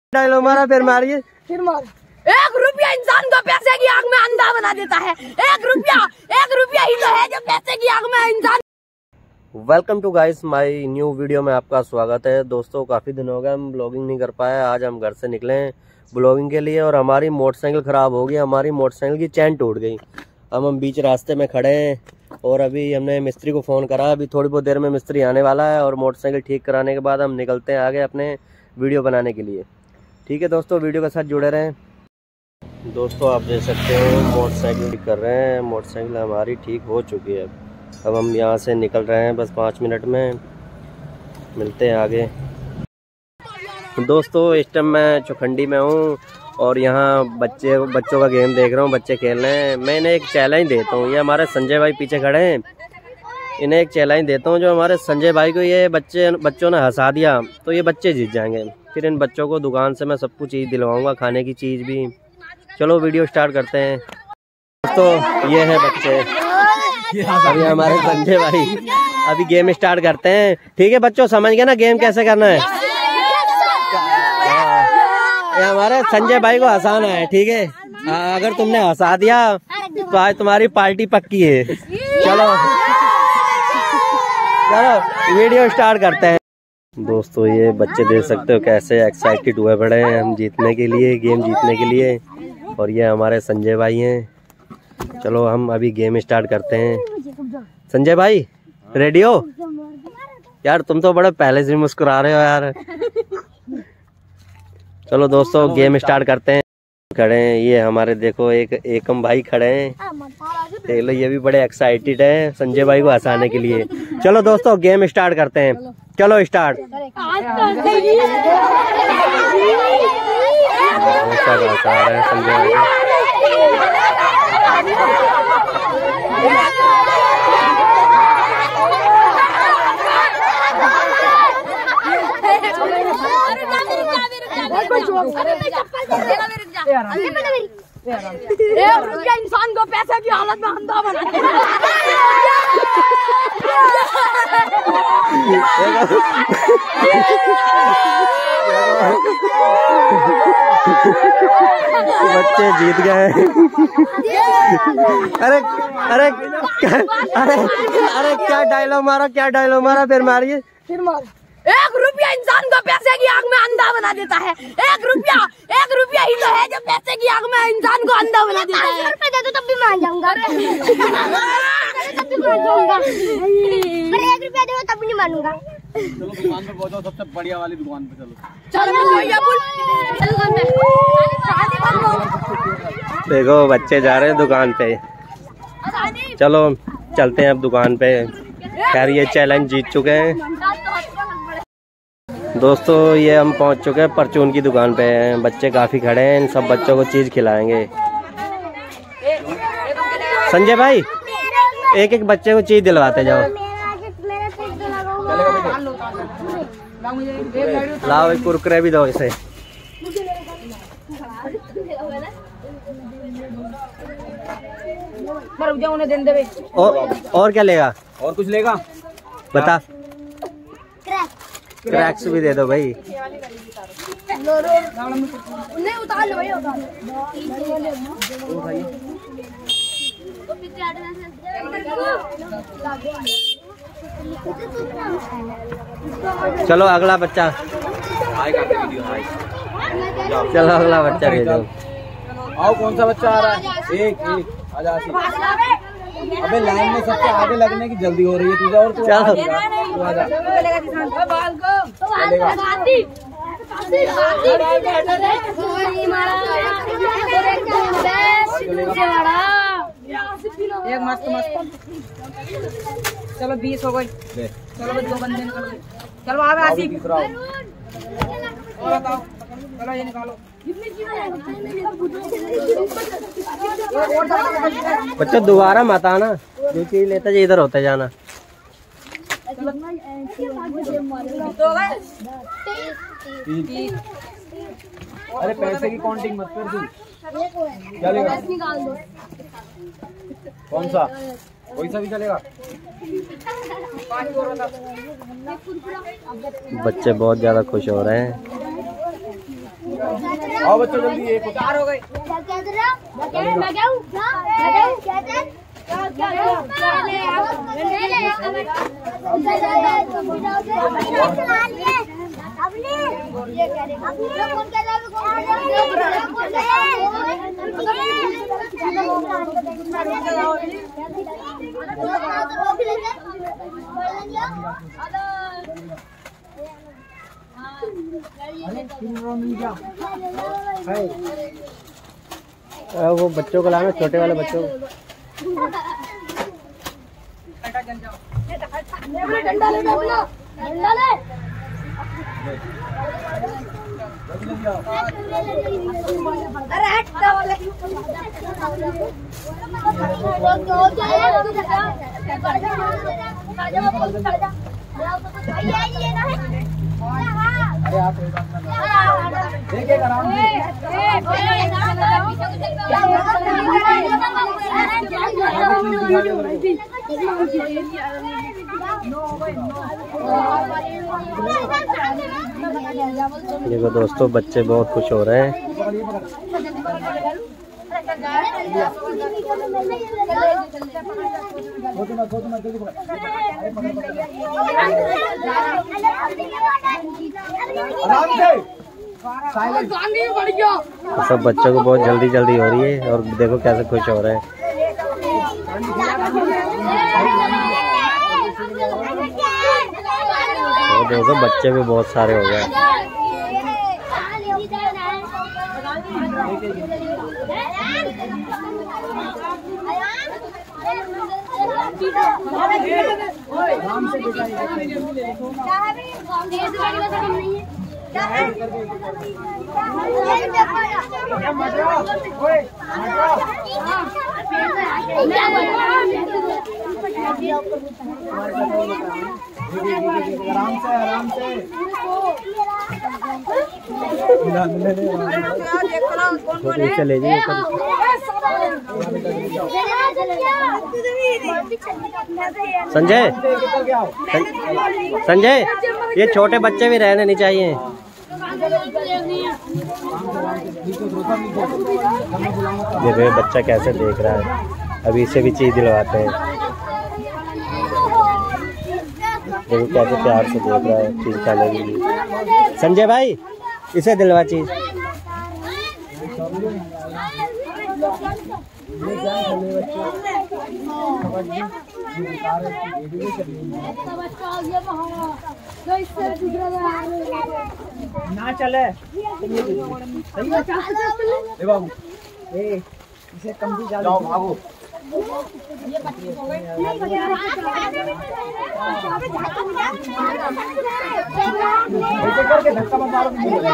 Dialogue मारा फिर मारिए फिर मार। 1 रुपया इंसान को पैसे की आग में अंधा बना देता है। 1 रुपया ही तो है जो पैसे की आग में इंसान। Welcome to guys my new video में आपका स्वागत है। दोस्तों काफी दिन हो गए हम ब्लॉगिंग नहीं कर पाए। आज हम घर से निकले हैं ब्लॉगिंग के लिए और हमारी मोटरसाइकिल खराब हो गई। हमारी मोटरसाइकिल की चैन टूट गई। अब हम बीच रास्ते में खड़े हैं और अभी हमने मिस्त्री को फोन करा। अभी थोड़ी बहुत देर में मिस्त्री आने वाला है और मोटरसाइकिल ठीक कराने के बाद हम निकलते हैं आगे अपने वीडियो बनाने के लिए। ठीक है दोस्तों, वीडियो के साथ जुड़े रहें। दोस्तों आप देख सकते हो मोटरसाइकिल ठीक कर रहे हैं। मोटरसाइकिल हमारी ठीक हो चुकी है। अब हम यहाँ से निकल रहे हैं, बस 5 मिनट में मिलते हैं आगे। दोस्तों इस टाइम मैं चौखंडी में हूँ और यहाँ बच्चों का गेम देख रहा हूँ। बच्चे खेल रहे हैं। मैं इन्हें एक चैलेंज देता हूँ। ये हमारे संजय भाई पीछे खड़े हैं। इन्हें एक चैलेंज देता हूँ, जो हमारे संजय भाई को ये बच्चों ने हंसा दिया तो ये बच्चे जीत जाएंगे। फिर इन बच्चों को दुकान से मैं सब कुछ चीज़ दिलवाऊंगा, खाने की चीज़ भी। चलो वीडियो स्टार्ट करते हैं। दोस्तों ये है बच्चे, अभी हमारे संजय भाई। अभी गेम स्टार्ट करते हैं। ठीक है बच्चों, समझ गए ना गेम कैसे करना है। ये हमारे संजय भाई को हंसाना है। ठीक है, अगर तुमने हंसा दिया तो आज तुम्हारी पार्टी पक्की है। चलो वीडियो स्टार्ट करते हैं। दोस्तों ये बच्चे देख सकते हो कैसे एक्साइटेड हुए पड़े हैं हम जीतने के लिए, गेम जीतने के लिए। और ये हमारे संजय भाई हैं। चलो हम अभी गेम स्टार्ट करते हैं। संजय भाई रेडी हो? यार तुम तो बड़े पहले से मुस्कुरा रहे हो यार। चलो दोस्तों गेम स्टार्ट करते हैं। खड़े हैं ये हमारे, देखो एकम भाई खड़े हैं। देख लो ये भी बड़े एक्साइटेड है संजय भाई को हंसाने के लिए। चलो दोस्तों गेम स्टार्ट करते हैं। चलो स्टार्ट। संजय भाई इंसान को पैसे की हालत में अंधा बना बच्चे जीत गए। अरे अरे अरे अरे क्या डायलॉग मारा फिर मारिए। फिर मार। 1 रुपया इंसान को पैसे की आग में अंधा बना देता है। 1 रुपया ही तो है जो पैसे की आग में इंसान को अंधा बना देता है। 500 रुपये दे दो तब भी मान जाऊंगा। तब भी मान जाऊंगा। 1 रुपया दे दो तब भी नहीं मानूंगा। चलो दुकान पे पहुंचो, सबसे बढ़िया वाली दुकान पे चलो। देखो बच्चे जा रहे हैं दुकान पे। चलो चलते हैं अब दुकान पे। खैर ये चैलेंज जीत चुके हैं। दोस्तों ये हम पहुंच चुके हैं परचून की दुकान पे। बच्चे काफी खड़े हैं, इन सब बच्चों को चीज खिलाएंगे। संजय भाई एक एक बच्चे को चीज दिलवाते जाओ। लाओ एक कुरकुरे भी दो इसे। और क्या लेगा? और कुछ लेगा? बता। क्रैक्स भी दे दो भाई। उतार लो भाई, चलो अगला बच्चा। चलो अगला बच्चा भेजो। आओ कौन सा बच्चा आ रहा है? एक आजा। अबे लाइन में सबसे आगे लगने की जल्दी हो रही है तुझे। और चलो एक मस्त चलो 20 हो गई। चलो 2 बंदे निकल गए। चलो आ आसिफ और बताओ। चलो ये निकालो। बच्चा दोबारा मत आना, जो चीज लेता जाए इधर होते जाना। अरे पैसे की काउंटिंग मत कर तू। क्या लेगा? कौन सा? कोई सा भी चलेगा। बच्चे बहुत ज़्यादा खुश हो रहे हैं। आओ बच्चों जल्दी, एक 4 हो गए। वो बच्चों को लाना, छोटे वाले बच्चों को। डंडा ले, डंडा ले। अरे आप देखिए आराम से। देखो दोस्तों, बच्चे बहुत खुश हो रहे हैं। सब बच्चों को बहुत जल्दी जल्दी हो रही है और देखो कैसे खुश हो रहे हैं। और देखो बच्चे भी बहुत सारे हो गए। आराम से आराम से। चले जाइए। संजय, संजय, ये छोटे बच्चे भी रहने नहीं चाहिए। देखो ये बच्चा कैसे देख रहा है, अभी इसे भी चीज दिलवाते हैं। देखो कैसे प्यार से देख रहा है चीज खाने के लिए। संजय भाई, इसे दिलवा चीज। ना चले बाबू, इसे कम भी जाओ, भागो। करके धक्का मत मारो।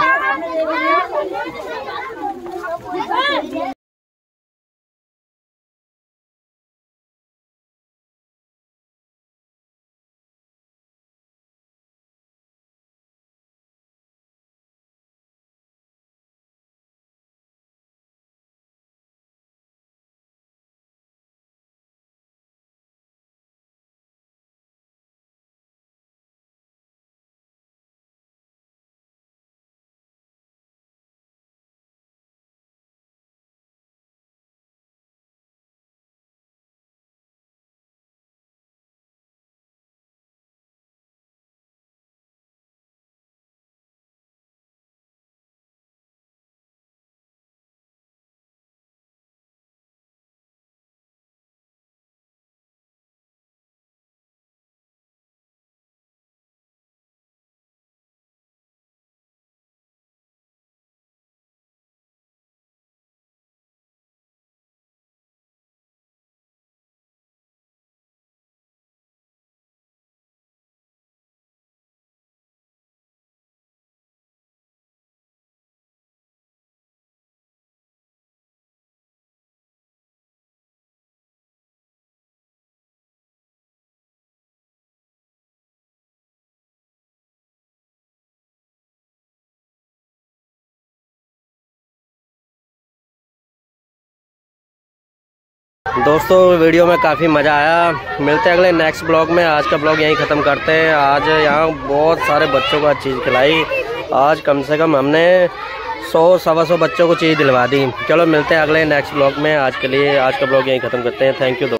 दोस्तों वीडियो में काफ़ी मज़ा आया। मिलते हैं अगले नेक्स्ट ब्लॉग में। आज का ब्लॉग यहीं ख़त्म करते हैं। आज यहाँ बहुत सारे बच्चों को चीज़ खिलाई। आज कम से कम हमने 100-125 बच्चों को चीज़ दिलवा दी। चलो मिलते हैं अगले नेक्स्ट ब्लॉग में। आज के लिए आज का ब्लॉग यहीं ख़त्म करते हैं। Thank you.